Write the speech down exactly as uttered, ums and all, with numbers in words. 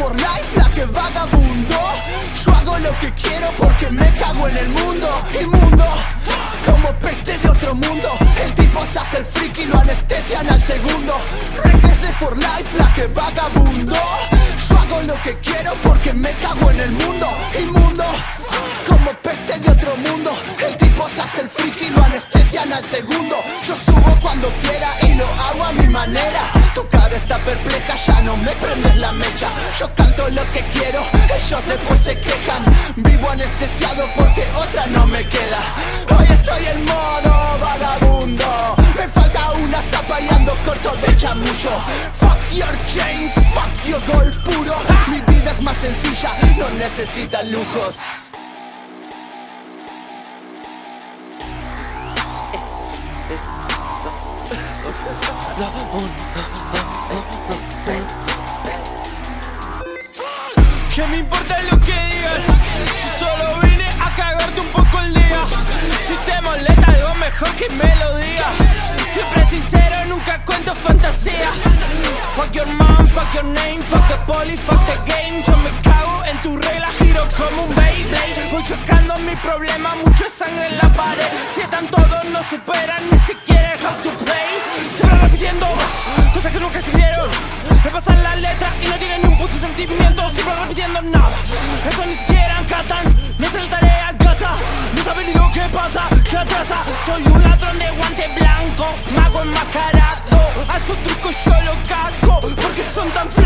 for life, la que vagabundo. Yo hago lo que quiero porque me cago en el mundo. Inmundo, como peste de otro mundo. El tipo se hace el friki y lo anestesian al segundo. Reggae de for life, la que vagabundo. Yo hago lo que quiero porque me cago en el mundo. Inmundo, como peste de otro mundo. El tipo se hace el friki y lo anestesian al segundo. Yo subo cuando quiera y lo hago a mi manera. Tu cara está perpleja, ya no me prendes la mecha. Yo canto lo que quiero, ellos después se quejan. Vivo anestesiado porque otra no me queda. Hoy estoy en modo vagabundo. Me falta una zapa y ando corto de chamullo. Fuck your chains, fuck your gold puro. Mi vida es más sencilla, no necesita lujos. ¿Qué me importa lo que digan? Yo solo vine a cagarte un poco el día. Si te molesta algo mejor que me lo diga. Siempre sincero, nunca cuento fantasía. Fuck your mom, fuck your name, fuck the police, fuck the game. Yo me cago en tu regla, giro como un Beyblade. Voy chocando mi problema, mucha sangre en la pared. Si están todos, no superan ni siquiera el how to play. Siempre repitiendo cosas que nunca escribieron. Me pasan la letra y no tienen ni un puto sentimiento. Siempre repitiendo nada, eso ni siquiera encatan. No se la tarea en casa, no saben ni lo que pasa, que atrasa. Soy un ladrón de guante blanco, mago enmascarado. A su truco yo lo cago, porque son tan